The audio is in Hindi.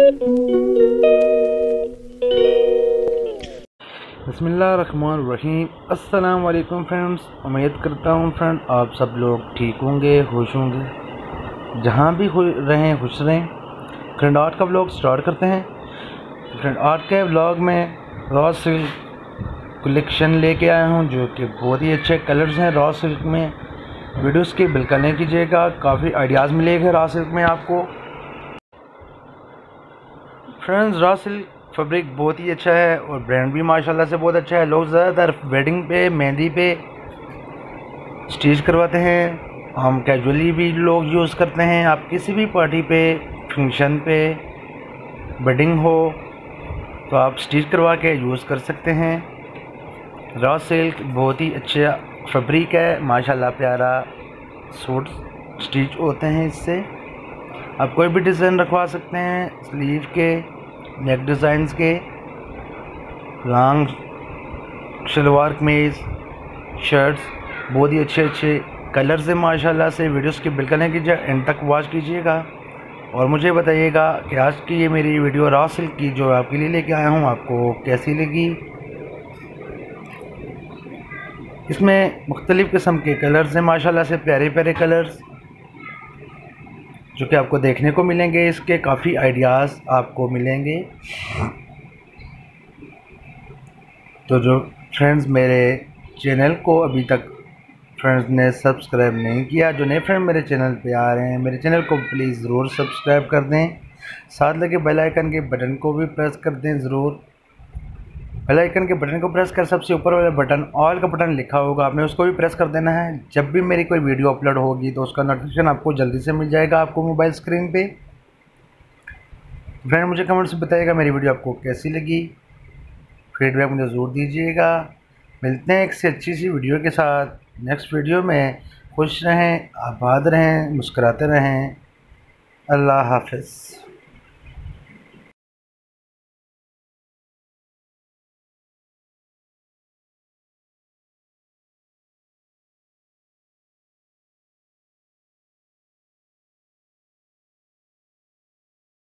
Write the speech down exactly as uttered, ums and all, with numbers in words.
बिस्मिल्लाहिर्रहमानिर्रहीम। अस्सलाम वालेकुम फ्रेंड्स। उम्मीद करता हूँ फ्रेंड आप सब लोग ठीक होंगे, खुश होंगे, जहाँ भी हो रहें खुश रहें। फ्रेंड आर्ट का व्लॉग स्टार्ट करते हैं। फ्रेंड आर्ट के व्लॉग में रॉ सिल्क कलेक्शन लेके आया हूँ जो कि बहुत ही अच्छे कलर्स हैं रॉ सिल्क में। वीडियोस की बिल्कुल नहीं कीजिएगा, काफ़ी आइडियाज़ मिलेंगे रॉ सिल्क में आपको। फ्रेंड्स रॉ सिल्क फैब्रिक बहुत ही अच्छा है और ब्रांड भी माशाल्लाह से बहुत अच्छा है। लोग ज़्यादातर वेडिंग पे, मेहंदी पे स्टिच करवाते हैं, हम कैजुअली भी लोग यूज़ करते हैं। आप किसी भी पार्टी पे, फंक्शन पे, वेडिंग हो तो आप स्टिच करवा के यूज़ कर सकते हैं। रॉ सिल्क बहुत ही अच्छा फैब्रिक है, माशाल्लाह प्यारा सूट स्टिच होते हैं इससे। आप कोई भी डिज़ाइन रखवा सकते हैं, स्लीव के, नेक डिज़ाइंस के, लॉन्ग शलवार कमीज़, शर्ट्स, बहुत ही अच्छे अच्छे कलर्स हैं माशाल्लाह से। वीडियोस की बिल्कुल नहीं कीजिए, एंड तक वॉच कीजिएगा और मुझे बताइएगा कि आज की ये मेरी वीडियो रॉ सिल्क की जो आपके लिए लेके आया हूँ आपको कैसी लगी। इसमें मुख्तलिफ़ किस्म के कलर्स हैं माशाल्लाह से, प्यारे प्यारे कलर्स जो कि आपको देखने को मिलेंगे। इसके काफ़ी आइडियाज़ आपको मिलेंगे। तो जो फ्रेंड्स मेरे चैनल को अभी तक फ्रेंड्स ने सब्सक्राइब नहीं किया, जो नए फ्रेंड मेरे चैनल पे आ रहे हैं, मेरे चैनल को प्लीज़ ज़रूर सब्सक्राइब कर दें। साथ लगे बेल आइकन के बटन को भी प्रेस कर दें ज़रूर। बेल आइकन के बटन को प्रेस कर सबसे ऊपर वाला बटन ऑल का बटन लिखा होगा, आपने उसको भी प्रेस कर देना है। जब भी मेरी कोई वीडियो अपलोड होगी तो उसका नोटिफिकेशन आपको जल्दी से मिल जाएगा आपको मोबाइल स्क्रीन पे। फ्रेंड मुझे कमेंट से बताइएगा मेरी वीडियो आपको कैसी लगी, फीडबैक मुझे ज़रूर दीजिएगा। मिलते हैं एक से अच्छी सी वीडियो के साथ नेक्स्ट वीडियो में। खुश रहें, आबाद रहें, मुस्कुराते रहें। अल्लाह हाफ़िज़।